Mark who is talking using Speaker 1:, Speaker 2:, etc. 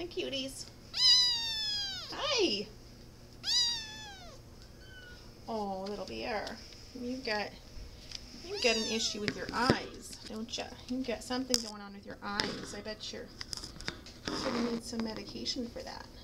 Speaker 1: Hi, cuties. Hi. Oh, little bear. You've got an issue with your eyes, don't you? You've got something going on with your eyes. I bet you're going to need some medication for that.